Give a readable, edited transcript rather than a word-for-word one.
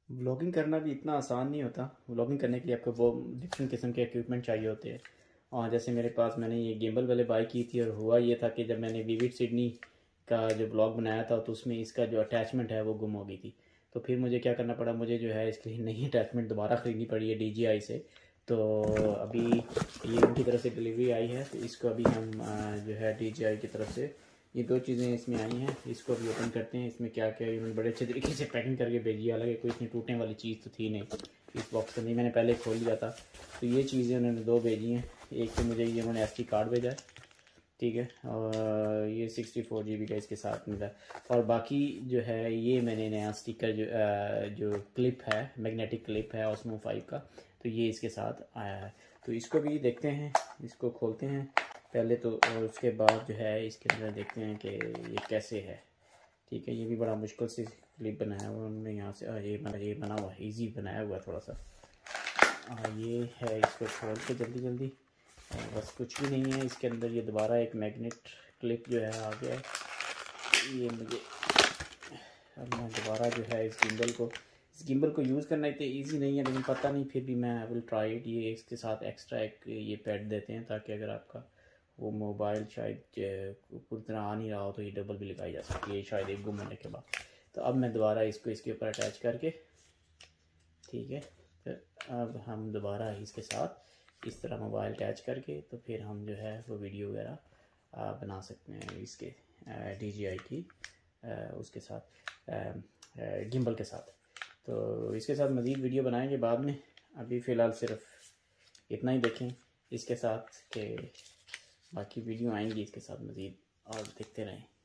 Vlogging करना भी इतना आसान नहीं होता। व्लॉगिंग करने के लिए आपको वो डिफरेंट किस्म के इक्विपमेंट चाहिए होते हैं। और जैसे मेरे पास मैंने ये गिम्बल वाले बाई की थी, और हुआ ये था कि जब मैंने विविड सिडनी का जो ब्लॉग बनाया था तो उसमें इसका जो अटैचमेंट है वो गुम हो गई थी। तो फिर मुझे क्या करना पड़ा, मुझे जो है इसके लिए नई अटैचमेंट दोबारा ख़रीदनी पड़ी है DJI से। तो अभी ये उनकी तरफ से डिलीवरी आई है, तो इसको अभी हम जो है DJI की तरफ से ये दो चीज़ें इसमें आई हैं, इसको अभी ओपन करते हैं। इसमें क्या क्या इन्होंने बड़े अच्छे तरीके से पैकिंग करके भेजी है। हालांकि कोई इसमें टूटने वाली चीज़ तो थी नहीं इस बॉक्स के अंदर, मैंने पहले खोल लिया था। तो ये चीज़ें उन्होंने दो भेजी हैं। एक तो मुझे ये उन्होंने SD कार्ड भेजा है, ठीक है, और ये 64 GB का इसके साथ मिला। और बाकी जो है ये मैंने नया स्टिकर जो क्लिप है, मैग्नेटिक क्लिप है Osmo 5 का, तो ये इसके साथ आया है। तो इसको भी देखते हैं, इसको खोलते हैं पहले तो, और उसके बाद जो है इसके अंदर देखते हैं कि ये कैसे है। ठीक है, ये भी बड़ा मुश्किल से क्लिप बनाया हुआ उन्होंने यहाँ से। ये बना हुआ है, ईजी बनाया हुआ थोड़ा सा। ये है, इसको खोल के जल्दी जल्दी, बस कुछ भी नहीं है इसके अंदर। ये दोबारा एक मैग्नेट क्लिप जो है आ गया है। ये मुझे अब मैं दोबारा जो है इस गिम्बल को यूज़ करना इतना ईजी नहीं है, लेकिन पता नहीं, फिर भी मैं विल ट्राई इट। ये इसके साथ एक्स्ट्रा एक ये पैड देते हैं, ताकि अगर आपका वो मोबाइल शायद पूरी तरह आ नहीं रहा हो तो ये डबल भी लगाई जा सकती है शायद एक गुम होने के बाद। तो अब मैं दोबारा इसको इसके ऊपर अटैच करके, ठीक है, फिर अब हम दोबारा इसके साथ इस तरह मोबाइल अटैच करके, तो फिर हम जो है वो वीडियो वगैरह बना सकते हैं इसके DJI की उसके साथ गिम्बल के साथ। तो इसके साथ मज़ीद वीडियो बनाएंगे बाद में। अभी फ़िलहाल सिर्फ इतना ही देखें इसके साथ, के बाकी वीडियो आएंगी इसके साथ मज़ीद, और देखते रहें।